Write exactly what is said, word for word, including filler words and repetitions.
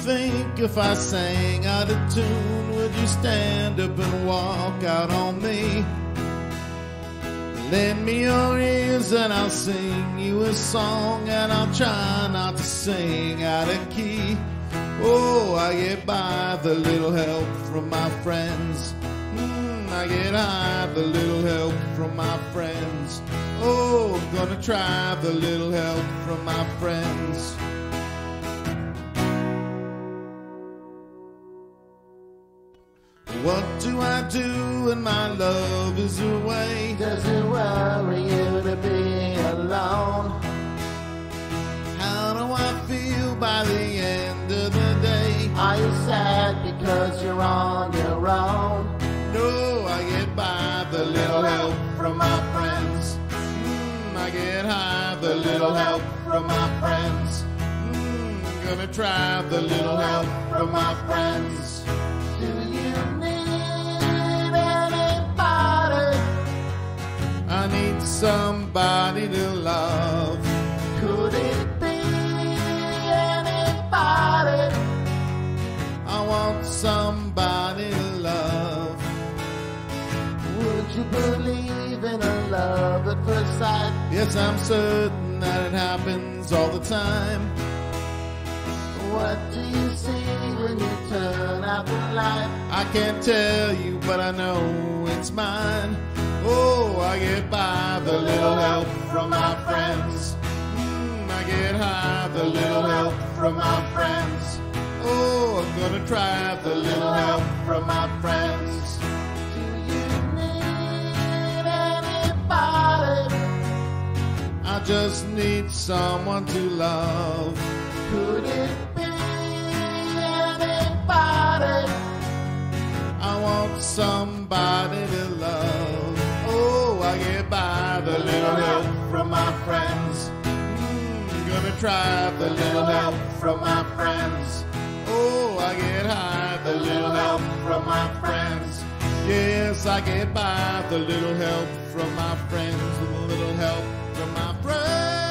think if I sang out of tune, would you stand up and walk out on me? Lend me your ears and I'll sing you a song, and I'll try not to sing out of key. Oh, I get by with a little help from my friends. Mm, I get high with a little help from my friends. Oh, I'm gonna try with a little help from my friends. What do I do when my love is away? Does it worry you to be alone? How do I feel by the end of the day? Are you sad because you're on your own? No, I get by with a little help from my friends. Mm, I get high with a little help from my friends. Mm, gonna try with a little help from my friends. Do you need anybody? I need somebody to love. Could it be anybody? I want somebody to love. Would you believe in a love at first sight? Yes, I'm certain that it happens all the time. What do you see when you turn out the light? I can't tell you, but I know it's mine. Oh, I get by with a little help from my friends. Mm, I get high with a little help from my friends. Oh, I'm gonna try with a little help from my friends. Do you need anybody? I just need someone to love. Could it be anybody? I want somebody to love. Oh, I get by with a little help from my friends. Mm, gonna try with a little help from my friends. Oh, I get high with a little help from my friends. Yes, I get by with a little help from my friends, with a little help from my friends.